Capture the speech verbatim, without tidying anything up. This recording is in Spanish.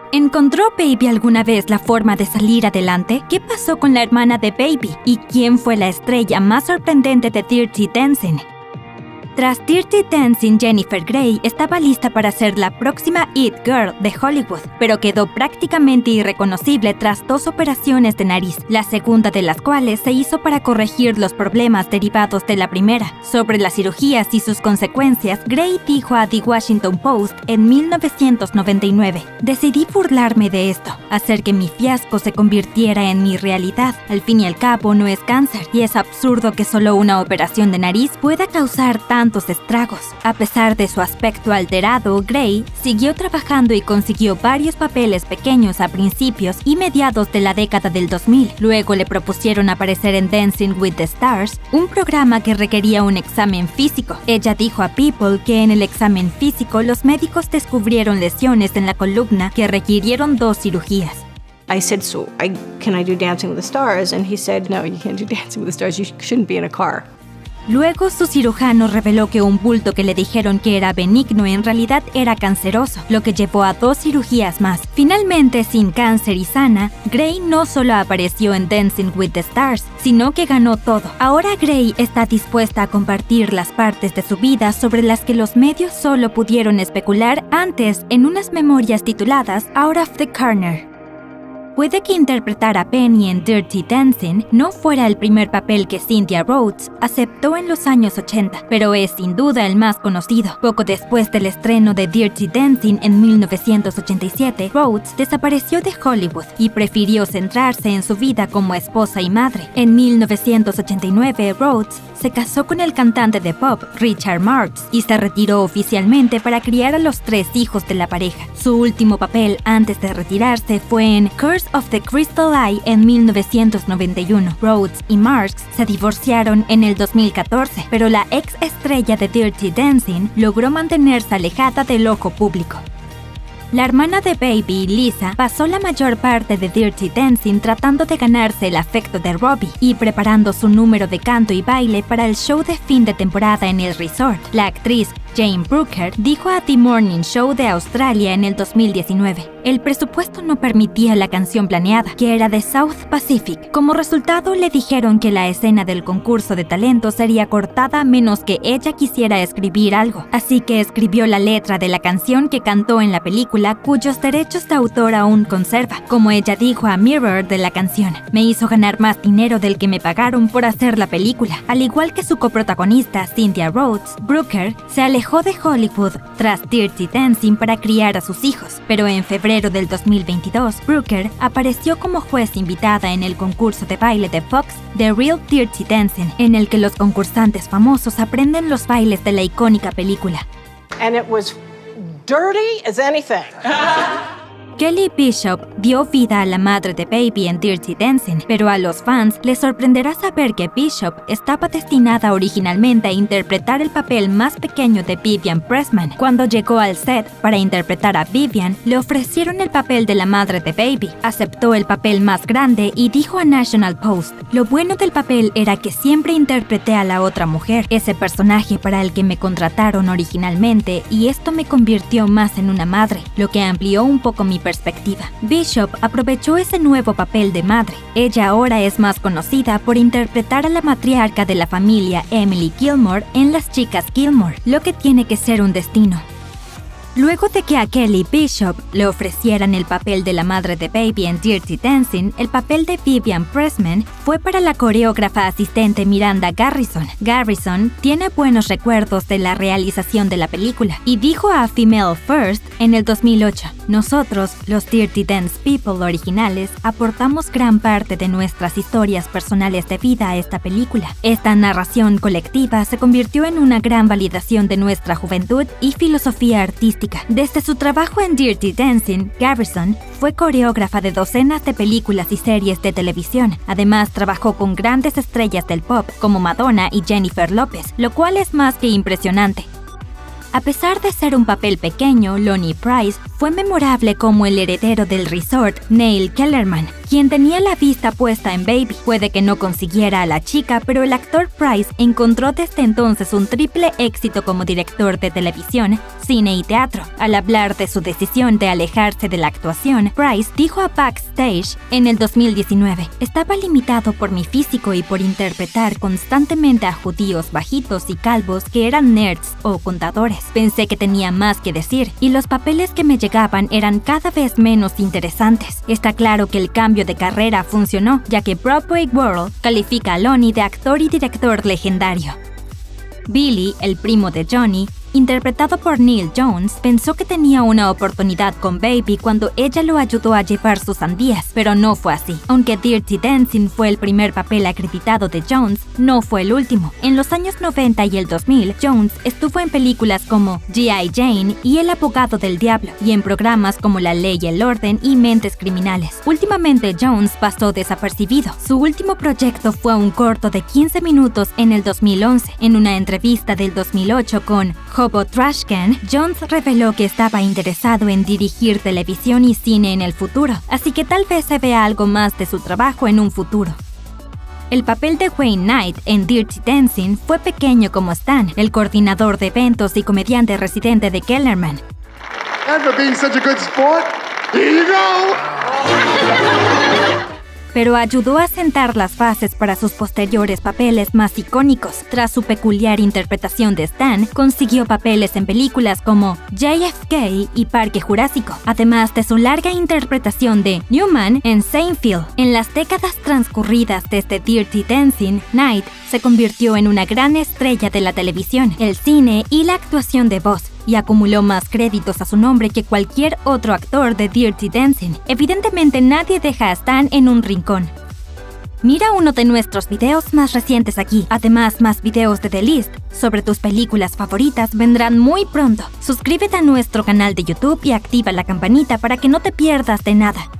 ¿Encontró Baby alguna vez la forma de salir adelante? ¿Qué pasó con la hermana de Baby? ¿Y quién fue la estrella más sorprendente de Dirty Dancing? Tras Dirty Dancing, Jennifer Grey estaba lista para ser la próxima It Girl de Hollywood, pero quedó prácticamente irreconocible tras dos operaciones de nariz, la segunda de las cuales se hizo para corregir los problemas derivados de la primera. Sobre las cirugías y sus consecuencias, Grey dijo a The Washington Post en mil novecientos noventa y nueve: "Decidí burlarme de esto, hacer que mi fiasco se convirtiera en mi realidad. Al fin y al cabo no es cáncer, y es absurdo que solo una operación de nariz pueda causar tanto estragos". A pesar de su aspecto alterado, Grey siguió trabajando y consiguió varios papeles pequeños a principios y mediados de la década del dos mil. Luego le propusieron aparecer en Dancing with the Stars, un programa que requería un examen físico. Ella dijo a People que en el examen físico los médicos descubrieron lesiones en la columna que requirieron dos cirugías. I said, so I, can I do Dancing with the Stars? And he said, no, you can't do Dancing with the Stars. You shouldn't be in a car. Luego, su cirujano reveló que un bulto que le dijeron que era benigno en realidad era canceroso, lo que llevó a dos cirugías más. Finalmente, sin cáncer y sana, Grey no solo apareció en Dancing with the Stars, sino que ganó todo. Ahora Grey está dispuesta a compartir las partes de su vida sobre las que los medios solo pudieron especular antes en unas memorias tituladas Out of the Corner. Puede que interpretar a Penny en Dirty Dancing no fuera el primer papel que Cynthia Rhodes aceptó en los años ochenta, pero es sin duda el más conocido. Poco después del estreno de Dirty Dancing en mil novecientos ochenta y siete, Rhodes desapareció de Hollywood y prefirió centrarse en su vida como esposa y madre. En mil novecientos ochenta y nueve, Rhodes se casó con el cantante de pop Richard Marx y se retiró oficialmente para criar a los tres hijos de la pareja. Su último papel antes de retirarse fue en Curse of the Crystal Eye en mil novecientos noventa y uno. Rhodes y Marx se divorciaron en el dos mil catorce, pero la ex estrella de Dirty Dancing logró mantenerse alejada del ojo público. La hermana de Baby, Lisa, pasó la mayor parte de Dirty Dancing tratando de ganarse el afecto de Robbie y preparando su número de canto y baile para el show de fin de temporada en el resort. La actriz Jane Brooker dijo a The Morning Show de Australia en el dos mil diecinueve: "El presupuesto no permitía la canción planeada, que era de South Pacific. Como resultado, le dijeron que la escena del concurso de talento sería cortada a menos que ella quisiera escribir algo. Así que escribió la letra de la canción que cantó en la película, cuyos derechos de autor aún conserva. Como ella dijo a Mirror de la canción: me hizo ganar más dinero del que me pagaron por hacer la película". Al igual que su coprotagonista Cynthia Rhodes, Brooker se alejó de Hollywood tras Dirty Dancing para criar a sus hijos, pero en febrero del dos mil veintidós, Brooker apareció como juez invitada en el concurso de baile de Fox The Real Dirty Dancing, en el que los concursantes famosos aprenden los bailes de la icónica película. And it was dirty as anything. Kelly Bishop dio vida a la madre de Baby en Dirty Dancing, pero a los fans les sorprenderá saber que Bishop estaba destinada originalmente a interpretar el papel más pequeño de Vivian Pressman. Cuando llegó al set para interpretar a Vivian, le ofrecieron el papel de la madre de Baby. Aceptó el papel más grande y dijo a National Post: "Lo bueno del papel era que siempre interpreté a la otra mujer, ese personaje para el que me contrataron originalmente, y esto me convirtió más en una madre, lo que amplió un poco mi perspectiva". Bishop aprovechó ese nuevo papel de madre. Ella ahora es más conocida por interpretar a la matriarca de la familia, Emily Gilmore, en Las Chicas Gilmore, lo que tiene que ser un destino. Luego de que a Kelly Bishop le ofrecieran el papel de la madre de Baby en Dirty Dancing, el papel de Vivian Pressman fue para la coreógrafa asistente Miranda Garrison. Garrison tiene buenos recuerdos de la realización de la película y dijo a Female First en el dos mil ocho: "Nosotros, los Dirty Dance People originales, aportamos gran parte de nuestras historias personales de vida a esta película. Esta narración colectiva se convirtió en una gran validación de nuestra juventud y filosofía artística". Desde su trabajo en Dirty Dancing, Garrison fue coreógrafa de docenas de películas y series de televisión. Además, trabajó con grandes estrellas del pop como Madonna y Jennifer Lopez, lo cual es más que impresionante. A pesar de ser un papel pequeño, Lonnie Price fue memorable como el heredero del resort, Neil Kellerman. quien tenía la vista puesta en Baby. Puede que no consiguiera a la chica, pero el actor Price encontró desde entonces un triple éxito como director de televisión, cine y teatro. Al hablar de su decisión de alejarse de la actuación, Price dijo a Backstage en el dos mil diecinueve: "Estaba limitado por mi físico y por interpretar constantemente a judíos bajitos y calvos que eran nerds o contadores. Pensé que tenía más que decir y los papeles que me llegaban eran cada vez menos interesantes". Está claro que el cambio de carrera funcionó, ya que Broadway World califica a Lonnie de actor y director legendario. Billy, el primo de Johnny, interpretado por Neil Jones, pensó que tenía una oportunidad con Baby cuando ella lo ayudó a llevar sus sandías, pero no fue así. Aunque Dirty Dancing fue el primer papel acreditado de Jones, no fue el último. En los años noventa y el dos mil, Jones estuvo en películas como G I Jane y El abogado del diablo, y en programas como La ley y el orden y Mentes criminales. Últimamente, Jones pasó desapercibido. Su último proyecto fue un corto de quince minutos en el dos mil once. En una entrevista del dos mil ocho con Hobo Trashcan, Jones reveló que estaba interesado en dirigir televisión y cine en el futuro, así que tal vez se vea algo más de su trabajo en un futuro. El papel de Wayne Knight en Dirty Dancing fue pequeño como Stan, el coordinador de eventos y comediante residente de Kellerman. And for being such a good sport, here you go. Pero ayudó a sentar las bases para sus posteriores papeles más icónicos. Tras su peculiar interpretación de Stan, consiguió papeles en películas como J F K y Parque Jurásico, además de su larga interpretación de Newman en Seinfeld. En las décadas transcurridas desde Dirty Dancing, Knight se convirtió en una gran estrella de la televisión, el cine y la actuación de voz, y acumuló más créditos a su nombre que cualquier otro actor de Dirty Dancing. Evidentemente nadie deja a Stan en un rincón. Mira uno de nuestros videos más recientes aquí. Además, más videos de The List sobre tus películas favoritas vendrán muy pronto. Suscríbete a nuestro canal de YouTube y activa la campanita para que no te pierdas de nada.